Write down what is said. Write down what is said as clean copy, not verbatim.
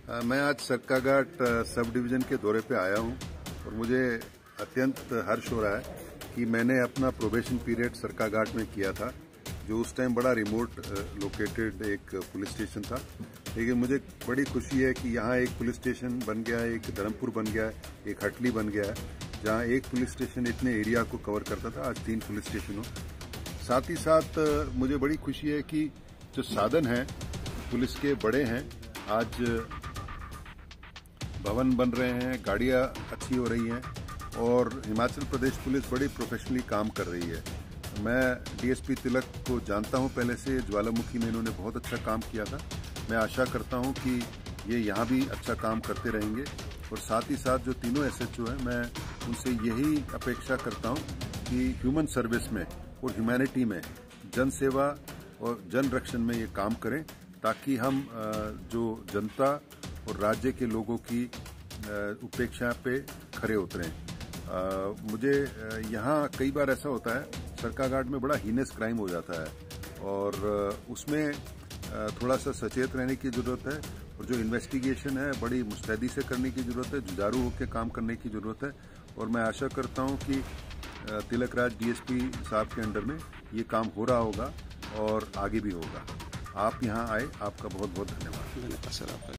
मैं आज Sarkaghat sub division के दौरे पे आया हूं और मुझे अत्यंत हर्ष हो रहा है कि मैंने अपना प्रोबेशन पीरियड सरकाघाट में किया था, जो उस टाइम बड़ा रिमोट लोकेटेड एक पुलिस स्टेशन था। लेकिन मुझे बड़ी खुशी है कि यहाँ एक पुलिस स्टेशन बन गया है, एक धर्मपुर बन गया है, एक हटली बन गया है, जहाँ एक पुलिस स्टेशन इतने एरिया को कवर करता था, आज 3 पुलिस स्टेशन हो। साथ ही साथ मुझे बड़ी खुशी है कि जो साधन हैं पुलिस के बड़े हैं, आज भवन बन रहे हैं, गाड़ियाँ अच्छी हो रही हैं और हिमाचल प्रदेश पुलिस बड़ी प्रोफेशनली काम कर रही है। मैं डीएसपी तिलक को जानता हूं पहले से, ज्वालामुखी में इन्होंने बहुत अच्छा काम किया था। मैं आशा करता हूं कि ये यहाँ भी अच्छा काम करते रहेंगे और साथ ही साथ जो तीनों एसएचओ हैं, मैं उनसे यही अपेक्षा करता हूं कि ह्यूमन सर्विस में और ह्यूमैनिटी में, जन सेवा और जन रक्षण में ये काम करें, ताकि हम जो जनता और राज्य के लोगों की उपेक्षा पे खरे उतरें। मुझे यहाँ कई बार ऐसा होता है, सरकाघाट में बड़ा हीनस क्राइम हो जाता है और उसमें थोड़ा सा सचेत रहने की जरूरत है और जो इन्वेस्टिगेशन है बड़ी मुस्तैदी से करने की जरूरत है, जुझारू होकर काम करने की जरूरत है। और मैं आशा करता हूँ कि तिलकराज डीएसपी साहब के अंडर में ये काम हो रहा होगा और आगे भी होगा। आप यहाँ आए, आपका बहुत बहुत धन्यवाद। धन्यवाद सर आपका।